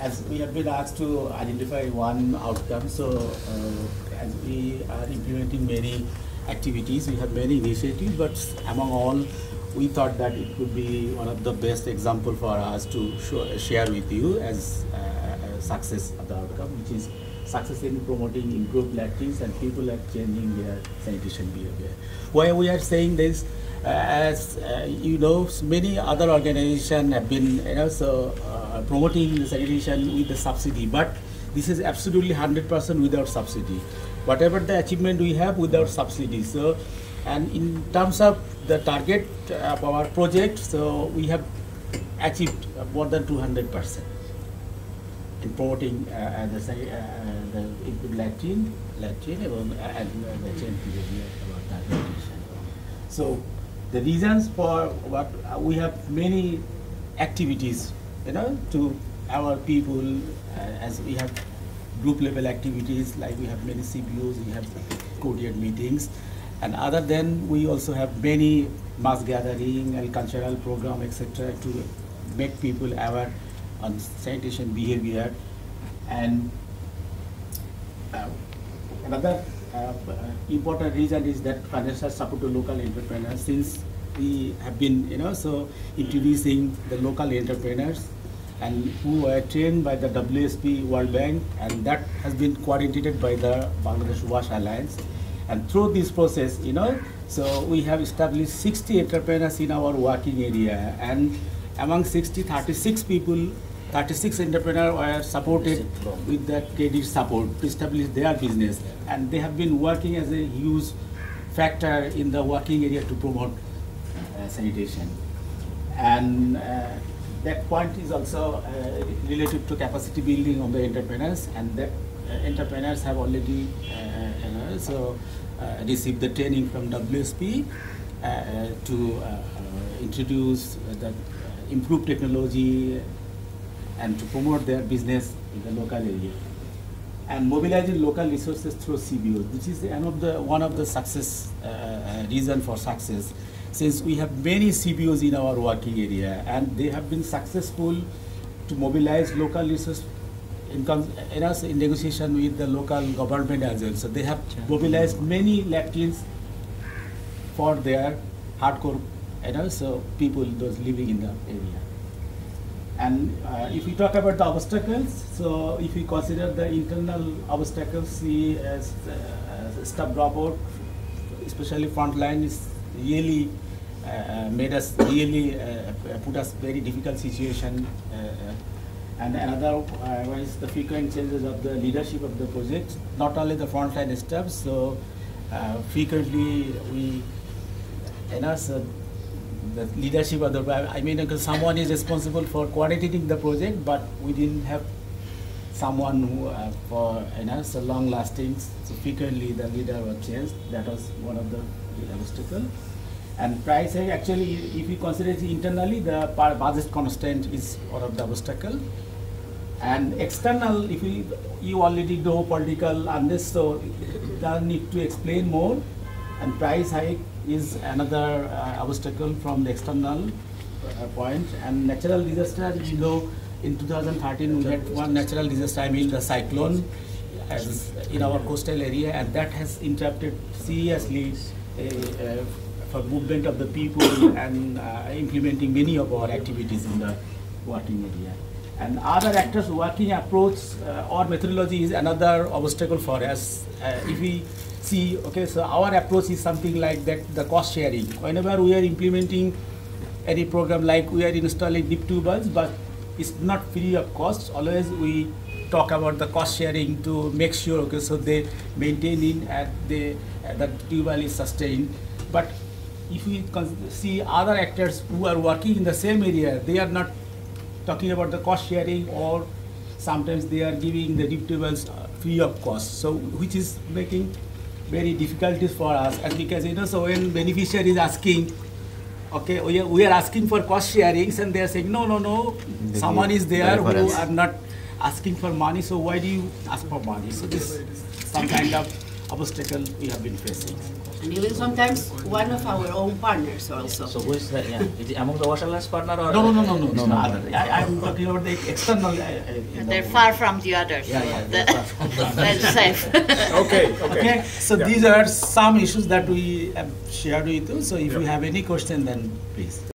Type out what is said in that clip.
as we have been asked to identify one outcome, so as we are implementing many activities, we have many initiatives, but among all, we thought that it could be one of the best example for us to share with you as a success of the outcome, which is success in promoting improved latrines and people are changing their sanitation behavior. Why we are saying this? As you know, many other organizations have been promoting the sanitation with the subsidy, but this is absolutely 100% without subsidy. Whatever the achievement we have without subsidy. So, and in terms of the target of our project, so we have achieved more than 200% in promoting the improved latrine and the change behavior about that sanitation. So the reasons for what we have many activities, to our people, as we have group level activities, like we have many CBOs, we have coordinate meetings, and other than we also have many mass gathering and cultural program, etc., to make people aware on sanitation behavior. And another important reason is that financial support to local entrepreneurs, since we have been introducing the local entrepreneurs and who were trained by the WSP World Bank, and that has been coordinated by the Bangladesh Wash Alliance. And through this process, so we have established 60 entrepreneurs in our working area, and among 60, 36 people, 36 entrepreneurs were supported with that credit support to establish their business, and they have been working as a huge factor in the working area to promote sanitation. And that point is also related to capacity building of the entrepreneurs, and that entrepreneurs have already received the training from WSP to introduce the improved technology and to promote their business in the local area, and mobilizing local resources through CBOs, which is one of the success reason for success, since we have many CBOs in our working area, and they have been successful to mobilize local resources in negotiation with the local government as well. So they have mobilized many latrines for their hardcore people, those living in the area. And if we talk about the obstacles, so if we consider the internal obstacles, see as staff dropout, especially frontline, is really made us really put us very difficult situation. And another one is the frequent changes of the leadership of the project, not only the frontline staff. So frequently we, the leadership of the, someone is responsible for coordinating the project, but we didn't have someone who for so long lasting. So frequently the leader was changed. That was one of the obstacles. And price hike, actually, if we consider it internally, the budget constraint is one of the obstacles. And external, if you already know political unrest, so you need to explain more. And price hike is another obstacle from the external point. And natural disaster, in 2013 we had one natural disaster, the cyclone in our coastal area, and that has interrupted seriously for movement of the people and implementing many of our activities in the working area. And other actors' working approach or methodology is another obstacle for us. If we see, so our approach is something like that, the cost sharing. Whenever we are implementing any program, like we are installing deep tube wells, but it's not free of cost. Always we talk about the cost sharing to make sure, so they maintain it and the tube well is sustained. But if we see other actors who are working in the same area, they are not talking about the cost sharing, or sometimes they are giving the deep tube wells free of cost. So which is making very difficulties for us, and because so when beneficiary is asking, we are asking for cost sharings, and they are saying no, someone is there who are not asking for money, so why do you ask for money? So this some kind of obstacle we have been facing. And even sometimes one of our own partners also. So who is that? Yeah, is it among the Waterlands partner or? No. No. I'm talking about the external. And they're far from the others. Yeah, so they're far from the others. that's safe. Okay. Okay, so Yeah. these are some issues that we have shared with you. So if you have any question, then please.